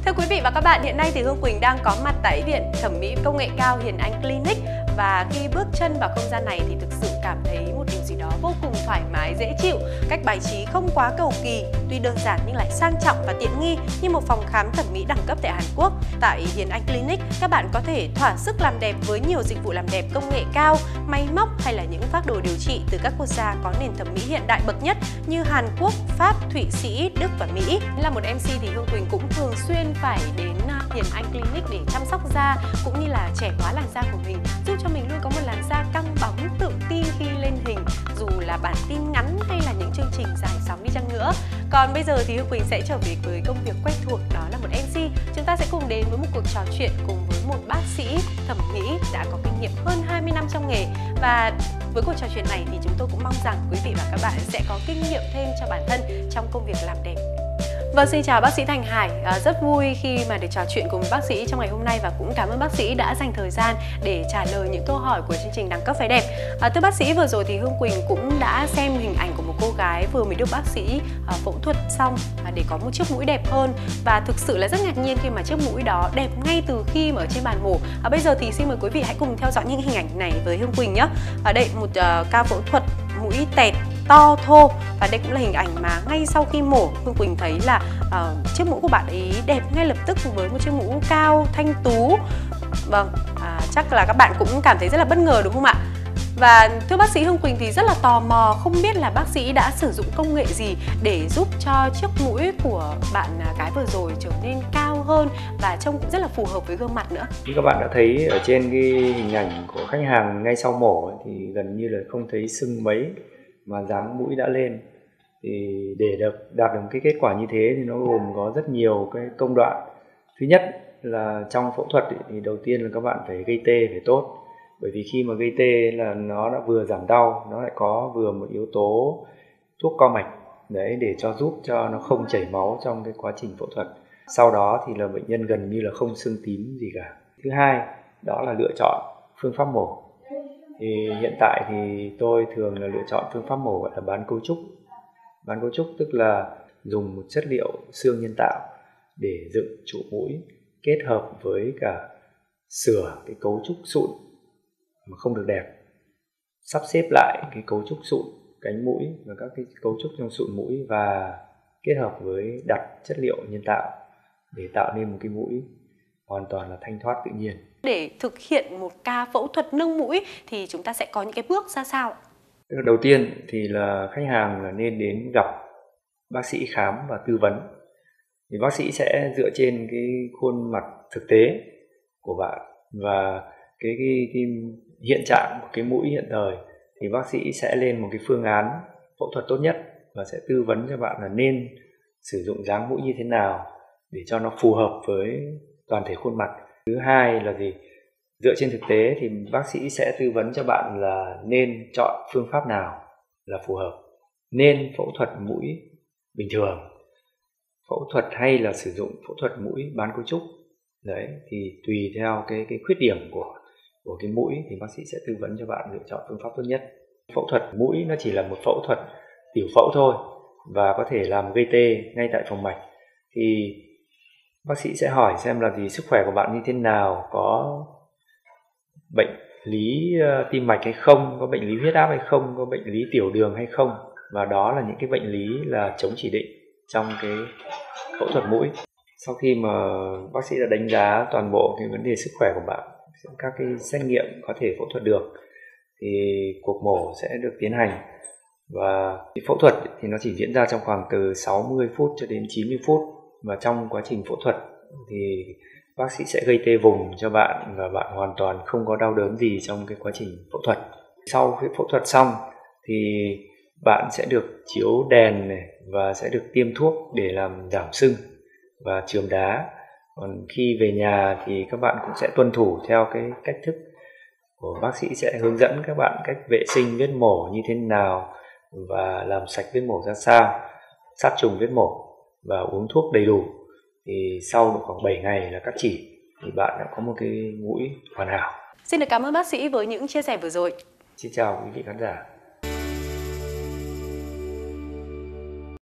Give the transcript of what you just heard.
Thưa quý vị và các bạn, hiện nay thì Hương Quỳnh đang có mặt tại Viện Thẩm mỹ Công nghệ cao Hiền Anh Clinic. Và khi bước chân vào không gian này thì thực sự cảm thấy một điều gì đó vô cùng thoải mái, dễ chịu. Cách bài trí không quá cầu kỳ, tuy đơn giản nhưng lại sang trọng và tiện nghi như một phòng khám thẩm mỹ đẳng cấp tại Hàn Quốc. Tại Hiền Anh Clinic, các bạn có thể thỏa sức làm đẹp với nhiều dịch vụ làm đẹp công nghệ cao, máy móc hay là những phác đồ điều trị từ các quốc gia có nền thẩm mỹ hiện đại bậc nhất như Hàn Quốc, Pháp, Thụy Sĩ, Đức và Mỹ. Là một MC thì Hương Quỳnh cũng thường xuyên phải đến Hiền Anh Clinic để chăm sóc da cũng như là trẻ hóa làn da của mình, giúp cho mình luôn có một làn da căng bóng, tự tin khi lên hình, dù là bản tin ngắn hay là những chương trình dài sóng đi chăng nữa. Còn bây giờ thì Hương Quỳnh sẽ trở về với công việc quen thuộc, đó là một MC. Chúng ta sẽ cùng đến với một cuộc trò chuyện cùng với một bác sĩ thẩm mỹ đã có kinh nghiệm hơn 20 năm trong nghề. Và với cuộc trò chuyện này thì chúng tôi cũng mong rằng quý vị và các bạn sẽ có kinh nghiệm thêm cho bản thân trong công việc làm đẹp. Vâng, xin chào bác sĩ Thành Hải, rất vui khi mà được trò chuyện cùng với bác sĩ trong ngày hôm nay và cũng cảm ơn bác sĩ đã dành thời gian để trả lời những câu hỏi của chương trình Đẳng cấp phái đẹp. Thưa bác sĩ, vừa rồi thì Hương Quỳnh cũng đã xem hình ảnh của một cô gái vừa mới được bác sĩ phẫu thuật xong để có một chiếc mũi đẹp hơn, và thực sự là rất ngạc nhiên khi mà chiếc mũi đó đẹp ngay từ khi mà ở trên bàn mổ. Bây giờ thì xin mời quý vị hãy cùng theo dõi những hình ảnh này với Hương Quỳnh nhé. Ở đây một ca phẫu thuật mũi tẹt to thô, và đây cũng là hình ảnh mà ngay sau khi mổ Hương Quỳnh thấy là chiếc mũ của bạn ấy đẹp ngay lập tức với một chiếc mũ cao thanh tú. Vâng, chắc là các bạn cũng cảm thấy rất là bất ngờ đúng không ạ? Và thưa bác sĩ, Hương Quỳnh thì rất là tò mò không biết là bác sĩ đã sử dụng công nghệ gì để giúp cho chiếc mũi của bạn gái vừa rồi trở nên cao hơn và trông cũng rất là phù hợp với gương mặt nữa. Như các bạn đã thấy ở trên cái hình ảnh của khách hàng ngay sau mổ thì gần như là không thấy sưng mấy mà dáng mũi đã lên. Thì để đạt được cái kết quả như thế thì nó gồm có rất nhiều cái công đoạn. Thứ nhất là trong phẫu thuật thì đầu tiên là các bạn phải gây tê phải tốt, bởi vì khi mà gây tê là nó đã vừa giảm đau, nó lại có vừa một yếu tố thuốc co mạch đấy để giúp cho nó không chảy máu trong cái quá trình phẫu thuật. Sau đó thì là bệnh nhân gần như là không sưng tím gì cả. Thứ hai đó là lựa chọn phương pháp mổ. Thì hiện tại thì tôi thường là lựa chọn phương pháp mổ gọi là bán cấu trúc. Bán cấu trúc tức là dùng một chất liệu xương nhân tạo để dựng trụ mũi kết hợp với cả sửa cái cấu trúc sụn mà không được đẹp, sắp xếp lại cái cấu trúc sụn cánh mũi và các cái cấu trúc trong sụn mũi và kết hợp với đặt chất liệu nhân tạo để tạo nên một cái mũi hoàn toàn là thanh thoát tự nhiên. Để thực hiện một ca phẫu thuật nâng mũi thì chúng ta sẽ có những cái bước ra sao? Đầu tiên thì là khách hàng là nên đến gặp bác sĩ khám và tư vấn. Thì bác sĩ sẽ dựa trên cái khuôn mặt thực tế của bạn và cái hiện trạng của cái mũi hiện thời thì bác sĩ sẽ lên một cái phương án phẫu thuật tốt nhất và sẽ tư vấn cho bạn là nên sử dụng dáng mũi như thế nào để cho nó phù hợp với toàn thể khuôn mặt. Thứ hai là gì? Dựa trên thực tế thì bác sĩ sẽ tư vấn cho bạn là nên chọn phương pháp nào là phù hợp. Nên phẫu thuật mũi bình thường, phẫu thuật hay là sử dụng phẫu thuật mũi bán cấu trúc. Đấy, thì tùy theo cái khuyết điểm của cái mũi thì bác sĩ sẽ tư vấn cho bạn lựa chọn phương pháp tốt nhất. Phẫu thuật mũi nó chỉ là một phẫu thuật tiểu phẫu thôi và có thể làm gây tê ngay tại phòng mạch. Thì bác sĩ sẽ hỏi xem là sức khỏe của bạn như thế nào, có bệnh lý tim mạch hay không, có bệnh lý huyết áp hay không, có bệnh lý tiểu đường hay không, và đó là những cái bệnh lý là chống chỉ định trong cái phẫu thuật mũi. Sau khi mà bác sĩ đã đánh giá toàn bộ cái vấn đề sức khỏe của bạn, các cái xét nghiệm có thể phẫu thuật được thì cuộc mổ sẽ được tiến hành. Và phẫu thuật thì nó chỉ diễn ra trong khoảng từ 60 phút cho đến 90 phút, và trong quá trình phẫu thuật thì bác sĩ sẽ gây tê vùng cho bạn và bạn hoàn toàn không có đau đớn gì trong cái quá trình phẫu thuật. Sau khi phẫu thuật xong thì bạn sẽ được chiếu đèn này và sẽ được tiêm thuốc để làm giảm sưng và chườm đá. Còn khi về nhà thì các bạn cũng sẽ tuân thủ theo cái cách thức của bác sĩ, sẽ hướng dẫn các bạn cách vệ sinh vết mổ như thế nào và làm sạch vết mổ ra sao, sát trùng vết mổ và uống thuốc đầy đủ. Thì sau khoảng 7 ngày là cắt chỉ thì bạn đã có một cái mũi hoàn hảo. Xin được cảm ơn bác sĩ với những chia sẻ vừa rồi. Xin chào quý vị khán giả.